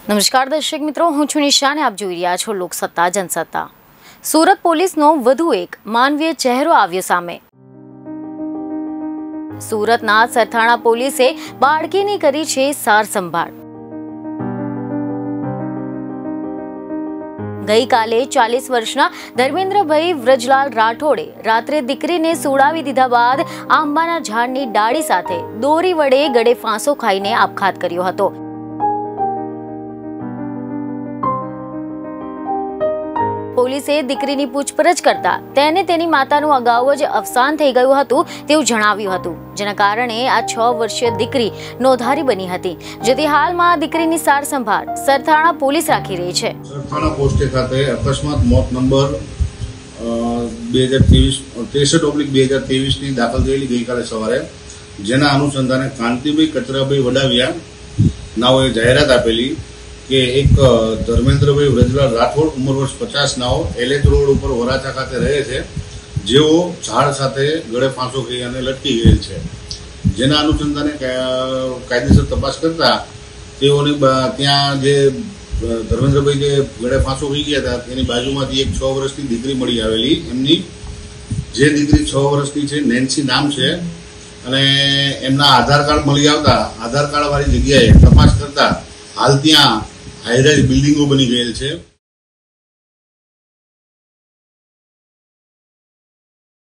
નમસ્કાર દર્શક મિત્રો, હું છું નિશા અને આપ જોઈ રહ્યા છો લોકસત્તા જનસત્તા। સુરત પોલીસનો વધુ એક માનવીય ચહેરો આવ્યો સામે। સુરતના સરથાણા પોલીસે બાળકીની કરી છે સાર સંભાળ। ગઈકાલે 40 વર્ષના ધર્મેન્દ્રભાઈ વ્રજલાલ રાઠોડે રાત્રે દીકરીને સુડાવી દીધા બાદ આંબાના ઝાડની ડાળી સાથે દોરી વડે ગળે ફાંસો ખાઈને આપઘાત કર્યો હતો। પોલીસે દીકરીની પૂછપરછ કરતા તેને તેની માતાનું અગાઉ જ અવસાન થઈ ગયું હતું તેવું જણાવ્યું હતું, જેના કારણે આ 6 વર્ષીય દીકરી નોંધારી બની હતી, જેથી હાલમાં દીકરીની સાર સંભાળ સરથાણા પોલીસ રાખી રહી છે। સરથાણા પોસ્ટે ખાતે અકસ્માત મોત નંબર 2023/2023 ની દાખલ થયેલી ગઈકાલે સવારે, જેના અનુસંધાને કાંતિભાઈ કચરાભાઈ વડાવિયા નાઓએ જાહેરાત આપેલી કે એક ધર્મેન્દ્રભાઈ વ્રજલાલ રાઠોડ ઉંમર વર્ષ 50 નાઓ એલએચ રોડ ઉપર વરાછા ખાતે રહે છે, જેઓ ઝાડ સાથે ગળે ફાંસો ખાઈ અને લટકી ગયેલ છે। જેના અનુસંધાને કાયદેસર તપાસ કરતા તેઓને ત્યાં જે ધર્મેન્દ્રભાઈ જે ગળે ફાંસો ખાઈ ગયા હતા તેની બાજુમાંથી એક 6 વર્ષની દીકરી મળી આવેલી। એમની જે દીકરી 6 વર્ષની છે, નેન્સી નામ છે, અને એમના આધાર કાર્ડ મળી આવતા આધાર કાર્ડ વાળી જગ્યાએ તપાસ કરતા હાલ ત્યાં હાઈરાઇઝ બિલ્ડિંગો બની ગયેલ છે।